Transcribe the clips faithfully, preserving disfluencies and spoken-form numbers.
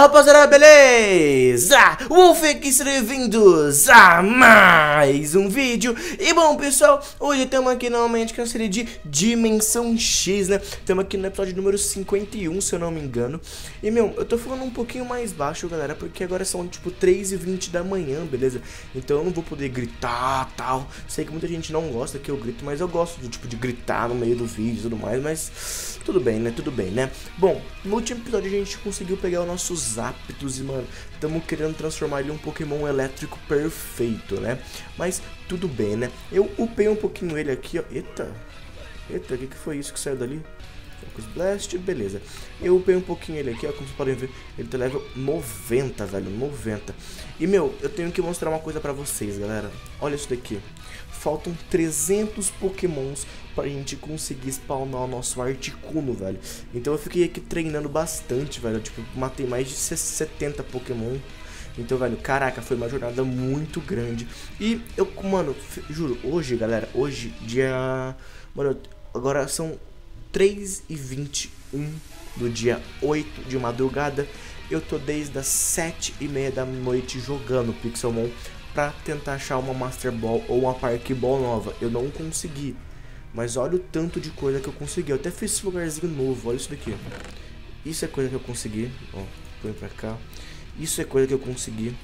rapaziada, beleza? Wolf aqui, sejam bem-vindos a mais um vídeo. E bom, pessoal, hoje estamos aqui novamente com a série de Dimensão X, né? Estamos aqui no episódio número cinquenta e um, se eu não me engano. E, meu, eu tô falando um pouquinho mais baixo, galera, porque agora são, tipo, três e vinte da manhã, beleza? Então eu não vou poder gritar, tal. Sei que muita gente não gosta que eu grito, mas eu gosto, do tipo, de gritar no meio do vídeo e tudo mais, mas tudo bem, né? Tudo bem, né? Bom, no último episódio a gente conseguiu pegar os nossos Zapdos e, mano, estamos querendo transformar ele em um Pokémon elétrico perfeito, né? Mas tudo bem, né? Eu upei um pouquinho ele aqui, ó. Eita! Eita, o que, que foi isso que saiu dali? Focus Blast, beleza. Eu upei um pouquinho ele aqui, ó, como vocês podem ver. Ele tá level noventa, velho, noventa. E, meu, eu tenho que mostrar uma coisa pra vocês, galera. Olha isso daqui. Faltam trezentos Pokémons pra gente conseguir spawnar o nosso Articuno, velho. Então eu fiquei aqui treinando bastante, velho. Eu, tipo, matei mais de setenta Pokémon. Então, velho, caraca, foi uma jornada muito grande. E eu, mano, juro, hoje, galera, hoje, dia... Mano, agora são três e vinte e um do dia oito de madrugada. Eu tô desde as sete e meia da noite jogando Pixelmon pra tentar achar uma Master Ball ou uma Park Ball nova. Eu não consegui, mas olha o tanto de coisa que eu consegui. Eu até fiz esse lugarzinho novo, olha isso daqui. Isso é coisa que eu consegui, ó, põe pra cá. Isso é coisa que eu consegui.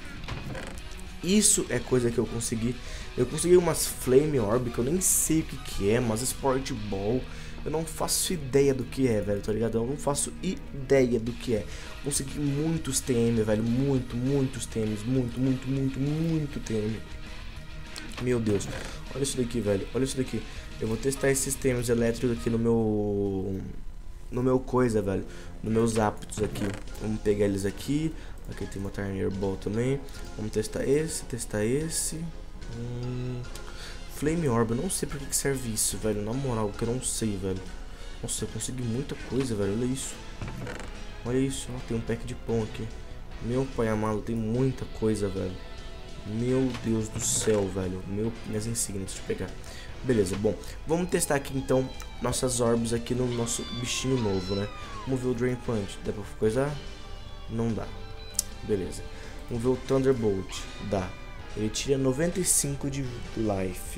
Isso é coisa que eu consegui. Eu consegui umas Flame Orb, que eu nem sei o que que é, mas Sport Ball. Eu não faço ideia do que é, velho, tá ligado? Eu não faço ideia do que é. Consegui muitos T M, velho, muito, muitos T Ms, muito, muito, muito, muito T M. Meu Deus, olha isso daqui, velho, olha isso daqui. Eu vou testar esses T Ms elétricos aqui no meu... No meu coisa, velho, no meus Zapdos aqui. Vamos pegar eles aqui. Aqui tem uma Tarnier Ball também. Vamos testar esse, testar esse. Hum... Flame Orb, eu não sei pra que serve isso, velho. Na moral, que eu não sei, velho. Nossa, eu consegui muita coisa, velho. Olha isso. Olha isso, ó, tem um pack de pão aqui. Meu pai amado, tem muita coisa, velho. Meu Deus do céu, velho. Meu, minhas insígnias, deixa eu pegar. Beleza, bom. Vamos testar aqui, então, nossas orbs aqui no nosso bichinho novo, né? Vamos ver o Drain Punch. Dá pra coisar? Não dá. Beleza. Vamos ver o Thunderbolt. Dá. Ele tira noventa e cinco de life.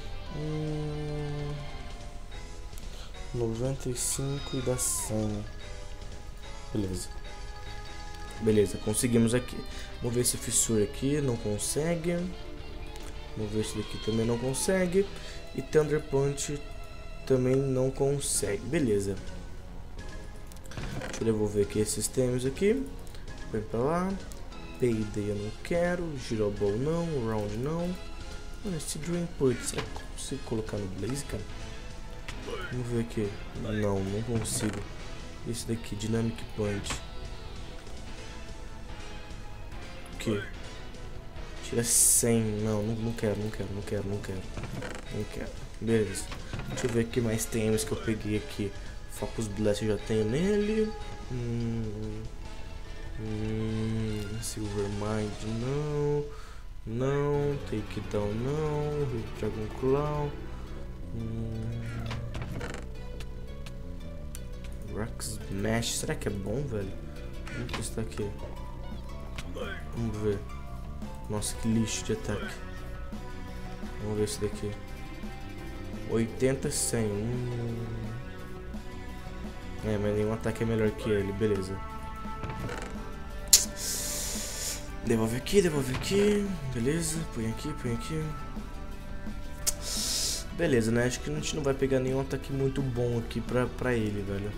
Hum, noventa e cinco e dá cem. Beleza. Beleza, conseguimos aqui. Vamos ver esse Fissure aqui. Não consegue. Vamos ver esse daqui também não consegue. E Thunder Punch também não consegue. Beleza. Deixa eu devolver aqui esses temas aqui. Põe pra lá. Payday eu não quero, Giroball não, Round não. Mano, esse Dream Punch, será que eu consigo colocar no Blaze, cara? Vamos ver aqui. Não, não consigo. Esse daqui, Dynamic Punch. O que? Tira cem. Não, não, não quero, não quero, não quero, não quero. Não quero. Beleza. Deixa eu ver aqui mais temas que eu peguei aqui. Focus Blast eu já tenho nele. Hum... Hum, Silver Mind não, não, Take Down não, Dragon Claw, hum, Rock Smash, será que é bom, velho? Vamos testar aqui. Vamos ver. Nossa, que lixo de ataque. Vamos ver esse daqui. oitenta, cem. Hum. É, mas nenhum ataque é melhor que ele, beleza. Devolve aqui, devolve aqui. Beleza, põe aqui, põe aqui. Beleza, né? Acho que a gente não vai pegar nenhum ataque muito bom aqui pra, pra ele, velho.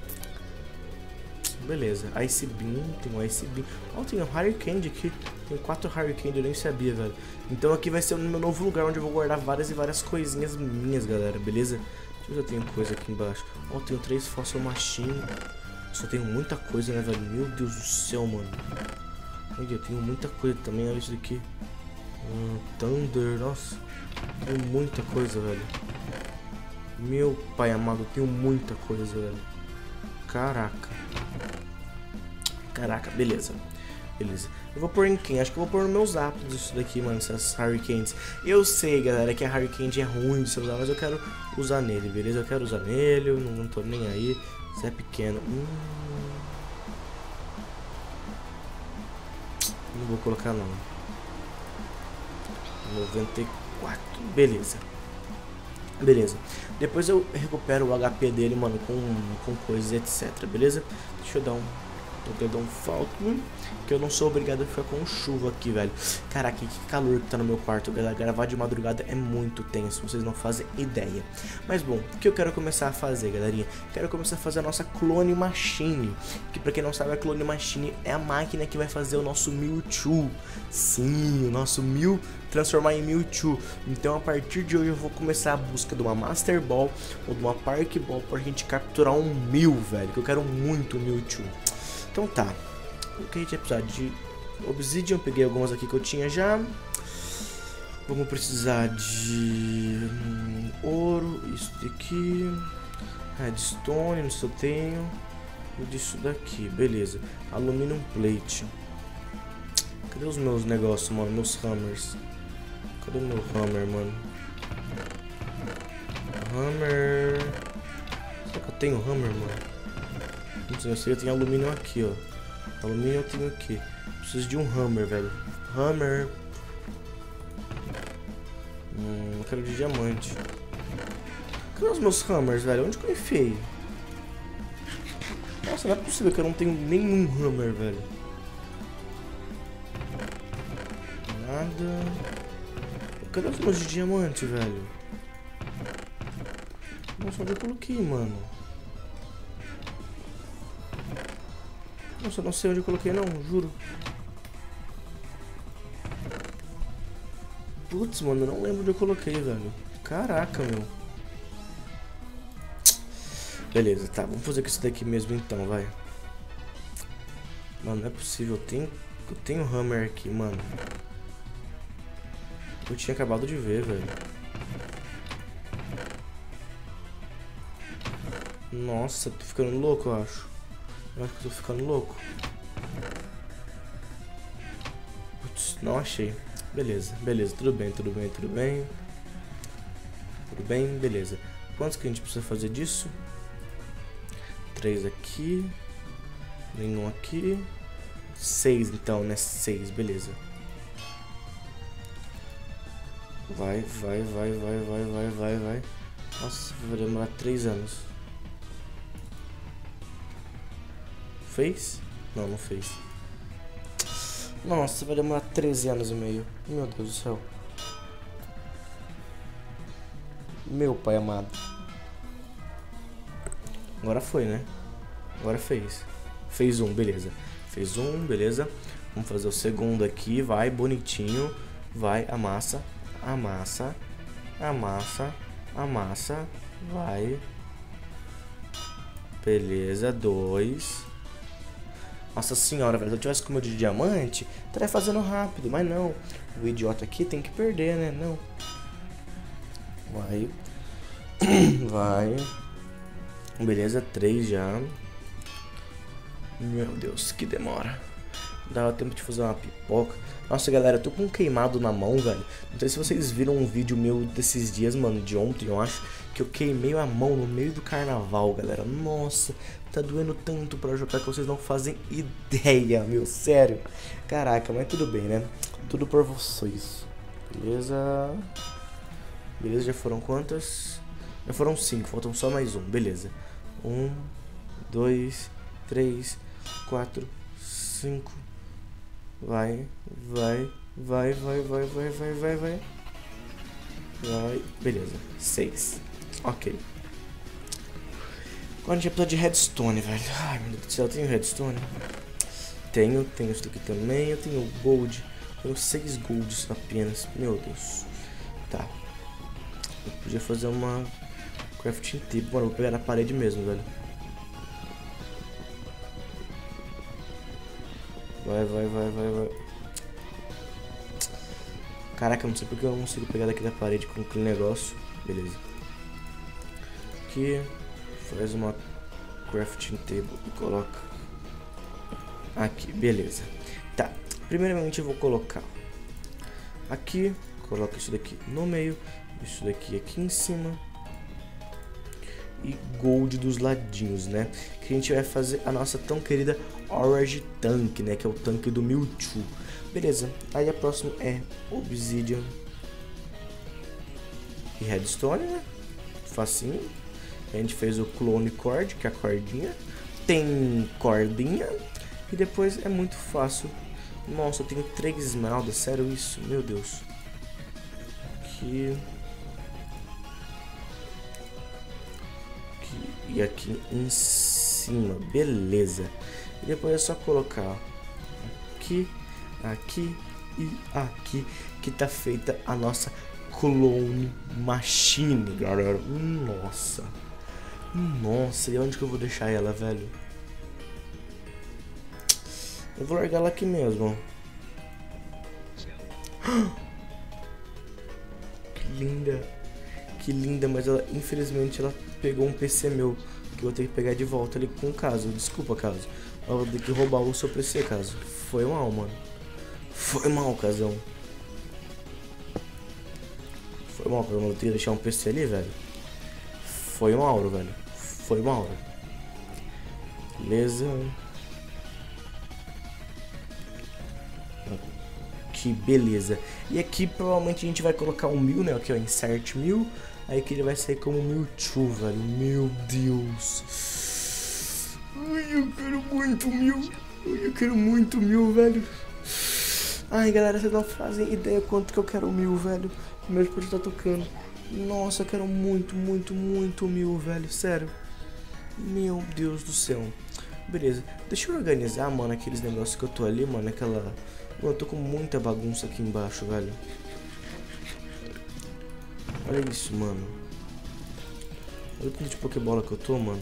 Beleza, Ice Beam, tem um Ice Beam. Ó, oh, tem um Hurricane aqui. Tem quatro Hurricane, eu nem sabia, velho. Então aqui vai ser o meu novo lugar onde eu vou guardar várias e várias coisinhas minhas, galera, beleza? Deixa eu ver se eu tenho coisa aqui embaixo. Ó, oh, tenho três Fossil Machine. Só tenho muita coisa, né, velho? Meu Deus do céu, mano. Olha, eu tenho muita coisa também, olha isso daqui. Hum, Thunder, nossa. Tenho muita coisa, velho. Meu pai amado, eu tenho muita coisa, velho. Caraca. Caraca, beleza. Beleza. Eu vou pôr em quem? Acho que eu vou pôr nos meus Zapdos isso daqui, mano, essas Hurricanes. Eu sei, galera, que a Hurricane é ruim de se usar, mas eu quero usar nele, beleza? Eu quero usar nele, eu não, não tô nem aí. Isso é pequeno. Hum... Não vou colocar não. noventa e quatro. Beleza. Beleza. Depois eu recupero o H P dele, mano, com, com coisas, etcétera. Beleza? Deixa eu dar um... Vou dar um falco, que eu não sou obrigado a ficar com chuva aqui, velho. Caraca, que calor que tá no meu quarto, galera. Gravar de madrugada é muito tenso, vocês não fazem ideia. Mas bom, o que eu quero começar a fazer, galerinha? Quero começar a fazer a nossa Clone Machine. Que pra quem não sabe, a Clone Machine é a máquina que vai fazer o nosso Mewtwo. Sim, o nosso Mew transformar em Mewtwo. Então a partir de hoje eu vou começar a busca de uma Master Ball ou de uma Park Ball pra gente capturar um Mew, velho. Que eu quero muito o Mewtwo. Então tá, o que a gente vai precisar de Obsidian, peguei algumas aqui que eu tinha já. Vamos precisar de hum, ouro, isso daqui, redstone, isso eu tenho, e disso daqui, beleza. Aluminum plate. Cadê os meus negócios, mano, meus hammers? Cadê o meu hammer, mano? Hammer... Será que eu tenho hammer, mano? Não sei, eu sei que eu tenho alumínio aqui, ó. Alumínio eu tenho aqui. Preciso de um hammer, velho. Hammer. Hum, eu quero de diamante. Cadê os meus hammers, velho? Onde que eu enfiei? Nossa, não é possível que eu não tenho nenhum hammer, velho. Nada. Cadê os meus de diamante, velho? Nossa, onde eu coloquei, mano? Nossa, eu não sei onde eu coloquei não, juro. Putz, mano, eu não lembro onde eu coloquei, velho. Caraca, meu. Beleza, tá, vamos fazer com isso daqui mesmo então, vai. Mano, não é possível, eu tenho, eu tenho hammer aqui, mano. Eu tinha acabado de ver, velho. Nossa, tô ficando louco, eu acho. Eu acho que eu tô ficando louco. Putz, não achei. Beleza, beleza, tudo bem, tudo bem, tudo bem. Tudo bem, beleza. Quantos que a gente precisa fazer disso? Três aqui. Nenhum aqui. Seis então, né? Seis, beleza. Vai, vai, vai, vai, vai, vai, vai, vai. Nossa, vai demorar três anos. Fez? Não, não fez. Nossa, vai demorar treze anos e meio. Meu Deus do céu. Meu pai amado. Agora foi, né? Agora fez. Fez um, beleza. Fez um, beleza. Vamos fazer o segundo aqui. Vai, bonitinho. Vai, amassa. Amassa. Amassa. Amassa. Vai. Beleza, dois. Nossa senhora, velho, se eu tivesse com o meu de diamante, estaria fazendo rápido, mas não. O idiota aqui tem que perder, né? Não. Vai. Vai. Beleza, três já. Meu Deus, que demora. Dá tempo de fazer uma pipoca. Nossa, galera, eu tô com um queimado na mão, velho. Não sei se vocês viram um vídeo meu desses dias, mano, de ontem, eu acho, que eu queimei a mão no meio do carnaval, galera. Nossa, tá doendo tanto pra jogar que vocês não fazem ideia, meu, sério. Caraca, mas tudo bem, né? Tudo por vocês. Beleza. Beleza, já foram quantas? Já foram cinco, faltam só mais um, beleza. Um, dois, três, quatro, cinco. Vai, vai, vai, vai, vai, vai, vai, vai, vai. Vai, beleza. Seis. Ok. Agora a gente precisa de redstone, velho. Ai, meu Deus do céu, eu tenho redstone? Tenho, tenho isso aqui também. Eu tenho gold. Tenho seis golds apenas. Meu Deus. Tá. Eu podia fazer uma crafting table. Mano, eu vou pegar na parede mesmo, velho. Vai, vai, vai, vai, vai. Caraca, eu não sei porque eu não consigo pegar daqui da parede com aquele negócio. Beleza. Aqui. Faz uma crafting table e coloca aqui, beleza. Tá, primeiramente eu vou colocar aqui, coloca isso daqui no meio, isso daqui aqui em cima e gold dos ladinhos, né? Que a gente vai fazer a nossa tão querida Orange Tank, né? Que é o tanque do Mewtwo. Beleza, aí a próxima é Obsidian e Redstone, né? Facinho. A gente fez o Clone Cord, que é a cordinha. Tem cordinha. E depois é muito fácil. Nossa, eu tenho três esmeraldas, sério isso? Meu Deus. Aqui. Aqui. E aqui em cima, beleza. E depois é só colocar aqui, aqui e aqui, que tá feita a nossa Clone Machine, galera. Nossa. Nossa, e onde que eu vou deixar ela, velho? Eu vou largar ela aqui mesmo. Que linda. Que linda, mas ela, infelizmente, ela pegou um P C meu, que eu vou ter que pegar de volta ali com o Caso. Desculpa, Caso. Eu vou ter que roubar o seu P C, Caso. Foi mal, mano. Foi mal, Casão. Foi mal, eu ter que deixar um P C ali, velho. Foi mal, velho. Foi mal. Beleza. Que beleza. E aqui provavelmente a gente vai colocar um mil, né? Aqui, ó, insert mil. Aí que ele vai sair como Mewtwo, velho. Meu Deus. Ai, eu quero muito mil. Ai, eu quero muito mil, velho. Ai, galera, vocês não fazem ideia quanto que eu quero mil, velho. O meu dispositivo tá tocando. Nossa, eu quero muito, muito, muito mil, velho. Sério. Meu Deus do céu. Beleza. Deixa eu organizar, mano, aqueles negócios que eu tô ali, mano. Aquela... Mano, eu tô com muita bagunça aqui embaixo, velho. Olha isso, mano. Olha o tanto de Pokébola que eu tô, mano.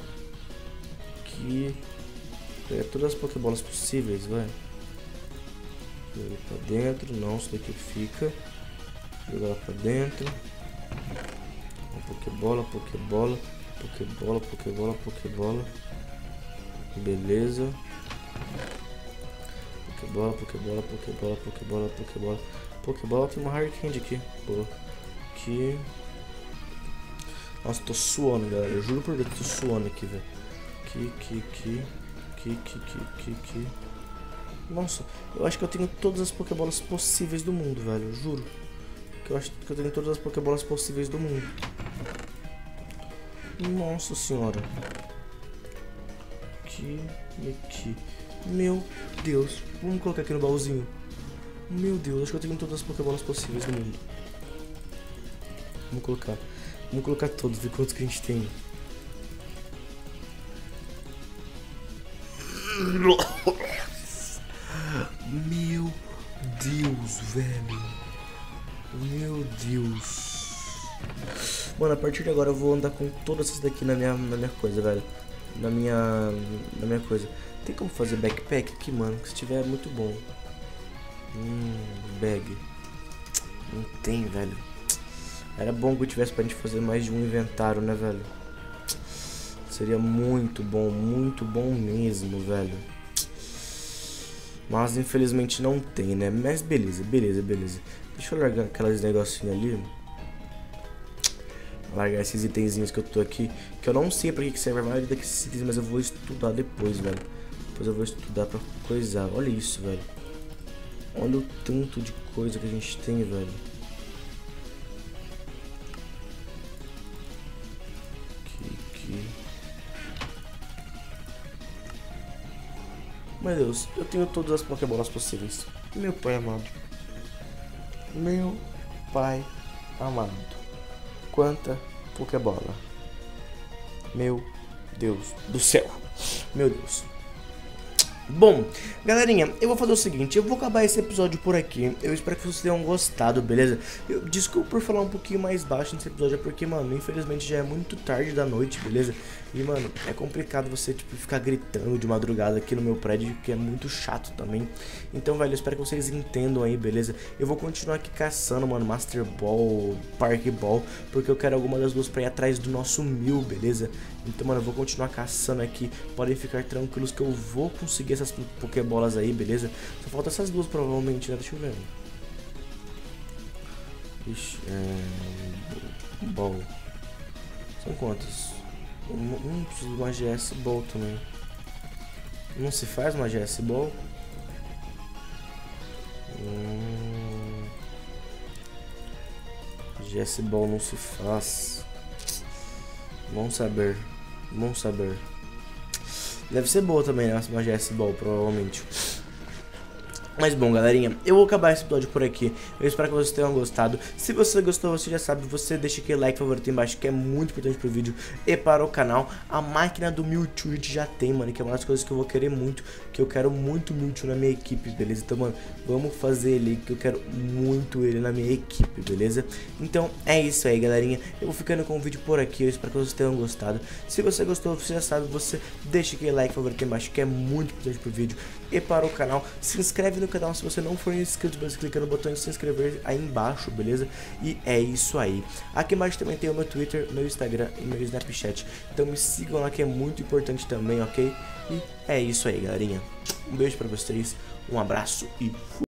Aqui. Pegar todas as Pokébolas possíveis, vai. Jogar pra dentro. Não, isso daqui fica. Jogar lá pra dentro. Uma Pokébola, Pokébola. Pokébola, Pokébola, Pokébola. Beleza. Pokébola, Pokébola, Pokébola, Pokébola, Pokébola. Pokébola, tem uma Hard Candy aqui. Boa. Aqui. Nossa, tô suando, galera. Eu juro por Deus, tô suando aqui, velho. Aqui, aqui, aqui. Aqui, aqui, aqui, aqui, aqui. Nossa, eu acho que eu tenho todas as Pokébolas possíveis do mundo, velho. Eu juro. Que eu acho que eu tenho todas as Pokébolas possíveis do mundo. Nossa senhora. Aqui e aqui. Meu Deus. Vamos colocar aqui no baúzinho. Meu Deus, acho que eu tenho todas as Pokébolas possíveis do mundo. Vamos colocar. Vamos colocar todos, ver quantos que a gente tem. Meu Deus, velho. Meu Deus. Mano, a partir de agora eu vou andar com todas essas daqui na minha, na minha coisa, velho. Na minha, na minha coisa. Tem como fazer backpack aqui, mano? Que se tiver é muito bom. Hum, bag. Não tem, velho. Era bom que eu tivesse pra gente fazer mais de um inventário, né, velho? Seria muito bom, muito bom mesmo, velho. Mas infelizmente não tem, né? Mas beleza, beleza, beleza. Deixa eu largar aqueles negocinhos ali. Largar esses itenzinhos que eu tô aqui. Que eu não sei pra que serve a maioria daqueles itens, mas eu vou estudar depois, velho. Depois eu vou estudar pra coisar. Olha isso, velho. Olha o tanto de coisa que a gente tem, velho. Aqui, aqui. Meu Deus, eu tenho todas as Pokébolas possíveis. Meu pai amado. Meu pai amado. Quanta Pokébola. Meu Deus do céu. Meu Deus. Bom, galerinha, eu vou fazer o seguinte, eu vou acabar esse episódio por aqui. Eu espero que vocês tenham gostado, beleza? Eu, desculpa por falar um pouquinho mais baixo nesse episódio, é porque, mano, infelizmente já é muito tarde da noite, beleza? E, mano, é complicado você, tipo, ficar gritando de madrugada aqui no meu prédio, que é muito chato também. Então, velho, eu espero que vocês entendam aí, beleza? Eu vou continuar aqui caçando, mano, Master Ball, Park Ball, porque eu quero alguma das duas pra ir atrás do nosso mil, beleza? Então, mano, eu vou continuar caçando aqui. Podem ficar tranquilos que eu vou conseguir essas Pokébolas aí, beleza? Só falta essas duas provavelmente, né? Deixa eu ver. Ixi, é... Ball. São quantas? Um, um preciso de uma G S Ball também. Não se faz uma G S Ball? Hum... G S Ball não se faz. Bom saber. Bom saber. Deve ser boa também, né? Uma G S Ball, provavelmente. Mas bom, galerinha, eu vou acabar esse episódio por aqui. Eu espero que vocês tenham gostado. Se você gostou, você já sabe, você deixa aquele like favorito aí embaixo, que é muito importante pro vídeo e para o canal. A máquina do Mewtwo a gente já tem, mano, que é uma das coisas que eu vou querer muito. Que eu quero muito Mewtwo na minha equipe, beleza? Então, mano, vamos fazer ele, que eu quero muito ele na minha equipe, beleza? Então, é isso aí, galerinha. Eu vou ficando com o vídeo por aqui, eu espero que vocês tenham gostado. Se você gostou, você já sabe, você deixa aquele like favorito aí embaixo, que é muito importante pro vídeo e para o canal. Se inscreve no canal se você não for inscrito, você clica no botão de se inscrever aí embaixo, beleza? E é isso aí. Aqui embaixo também tem o meu Twitter, meu Instagram e meu Snapchat. Então me sigam lá, que é muito importante também, ok? E é isso aí, galerinha. Um beijo pra vocês, um abraço e fui!